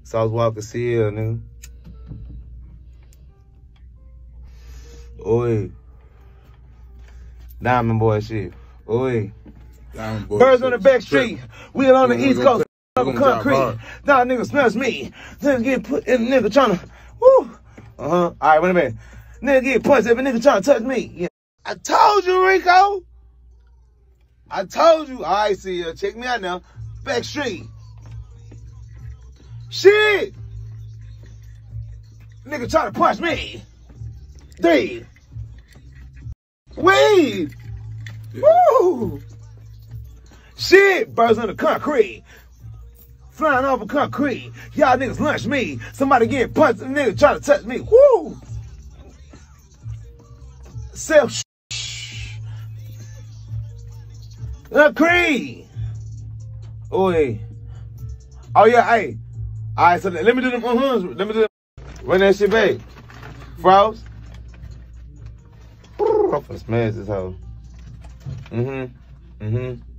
Sauce Walka CL, nigga. Oi. Diamond boy shit. Oi. Diamond boy Birds shit. on the back street. We on the East Coast. Concrete. Nah, nigga smells me. Nigga get put in the nigga tryna. Woo. All right, wait a minute. Nigga get punched if a nigga tryna touch me. Yeah. I told you, Rico. I told you. All right, see ya. Check me out now. Back street. Shit. Nigga tryna punch me. 3. Weed. Woo. Shit. Birds on the concrete. Flying over concrete. Y'all niggas lunch me. Somebody getting punched and nigga trying to touch me. Woo! Self Creed. Oi. Oh yeah, hey. Alright, so let me do them Let me do them. Run that shit back. Frost. I'm finna smash this hoe.